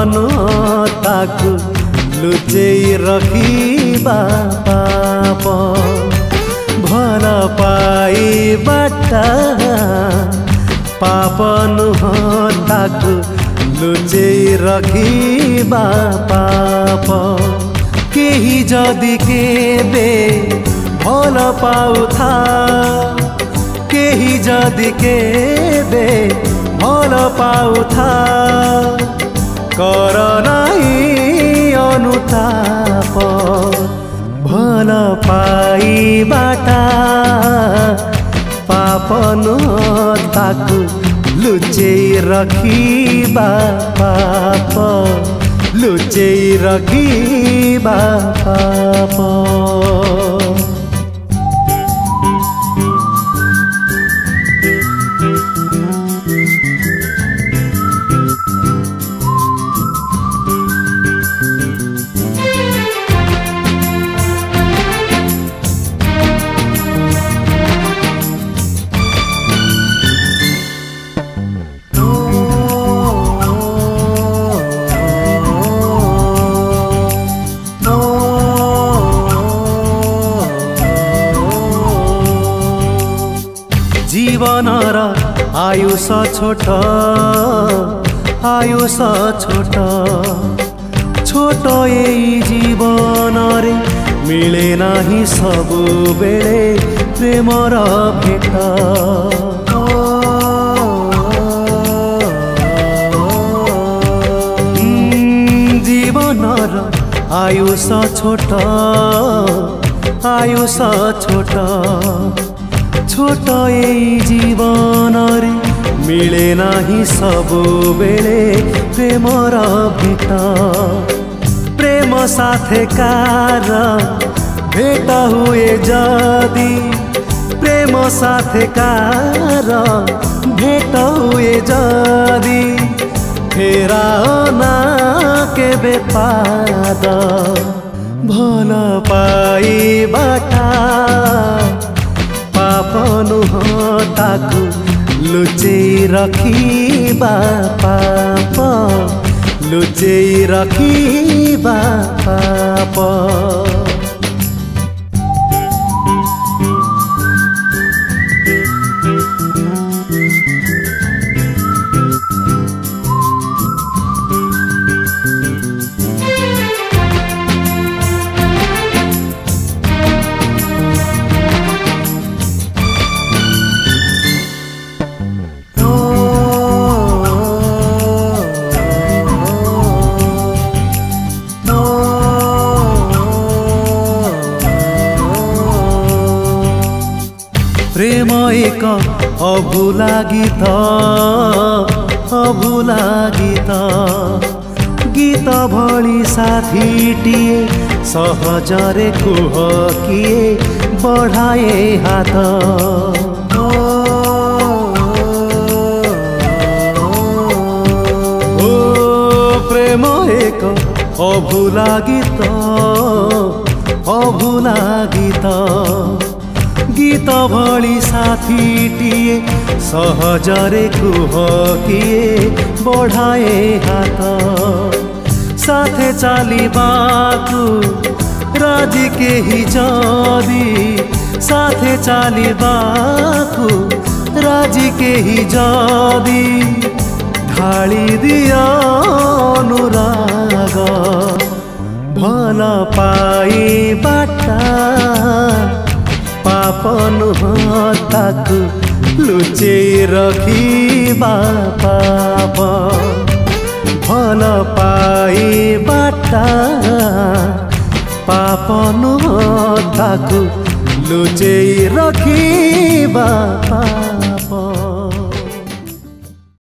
नुह ताकू लुचेई रखिबा पाप भल पाइबाटा पाप नुह ताकू लुचेई रखिबा पाप केही जदि केबे भल पाउथा केही जदि केबे भल पाउथा कर नाही अनुताप भल पाइबाटा पाप नुह ताकू लुचेई रखिबा पाप लुचेई रखिबा पाप। जीवनर आयुष छोट आयुष छोट छोट एई जीवन रे मिले नाही सबु बेले प्रेमर भेट जीवनर आयुष छोट आयुष छोट छोट एई जीवन रे मिले नाही सबु बेले प्रेमर भेट प्रेम साथे कार भेट हुए जदि प्रेम साथे कार भेट हुए जदि फेराओ ना केबे पाद भल पाइबाटा पाप नुह ताकू लुचेई रखिबा पाप लुचेई रखिबा पाप। प्रेम एक अभुला गीत अभुला गीत गीत भली साथीटिए सहजरे कुह किए बढ़ाए हाथ ओ प्रेम एक अभुला गीत अभुला गीत गीत भली साथीटिए सहजरे कुह किए बढ़ाए हाथ साथे चलिबाकू राजी केही जदि साथे चलिबाकू राजी केही जदि ढाली दियो अनुराग भल पाइबाटा पाप नुह ताकू लुचेई रखिबा पाप भल पाइबाटा पाप नुह ताकू लुचेई रखिबा